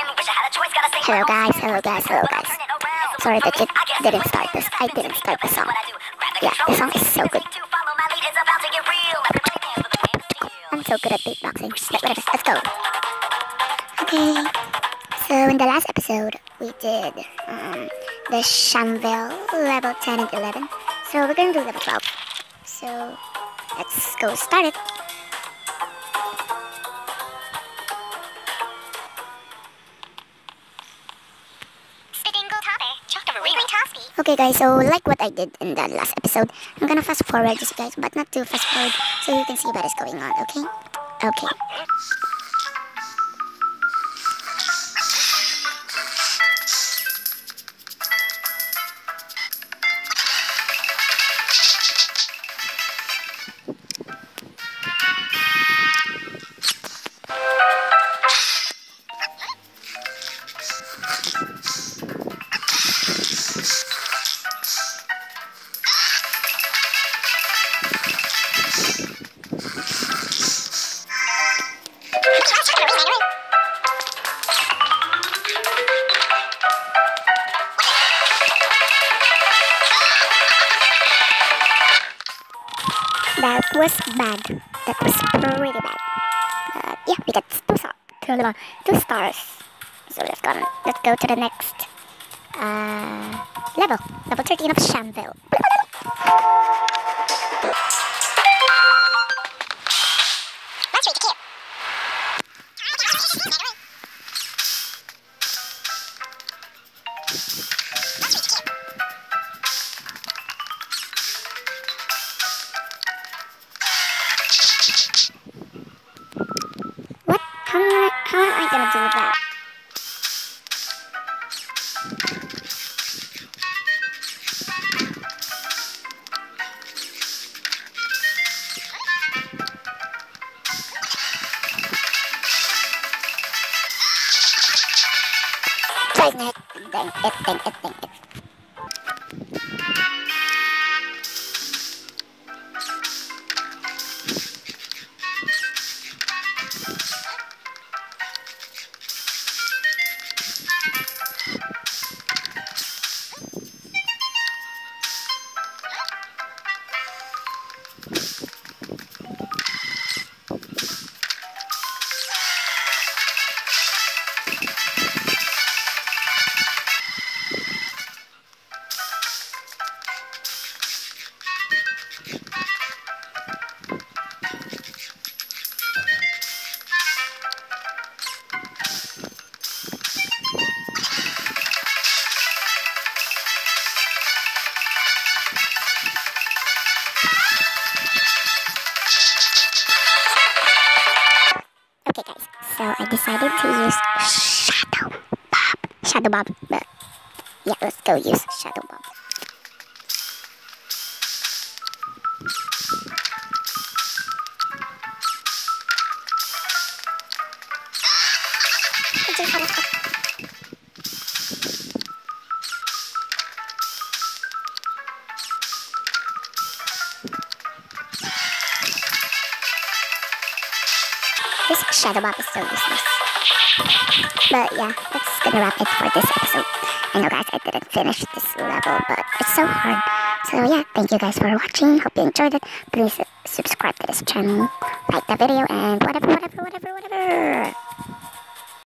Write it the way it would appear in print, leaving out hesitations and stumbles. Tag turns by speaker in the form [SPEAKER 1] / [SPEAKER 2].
[SPEAKER 1] Hello guys, hello guys, hello guys. Sorry that it didn't start this. I didn't start the song. Yeah, the song is so good. I'm so good at beatboxing. But whatever, let's go. Okay, so in the last episode, we did the shamville level 10 and 11. So we're gonna do level 12. So let's go start it. Okay guys, so like what I did in the last episode, I'm gonna fast forward this guys, but not too fast forward, so you can see what is going on, okay? Okay. That was bad. That was pretty bad. Yeah, we got two stars. So let's go to the next level. Level 13 of Shamville. What? How am I gonna do that? Try it. Dang it. Okay guys, so I decided to use Shadow Bob, but yeah, let's go use Shadow Bob. This Shadow Bob is so useless. But yeah, that's gonna wrap it for this episode. I know guys, I didn't finish this level, but it's so hard. So yeah, thank you guys for watching. Hope you enjoyed it. Please subscribe to this channel, like the video, and whatever.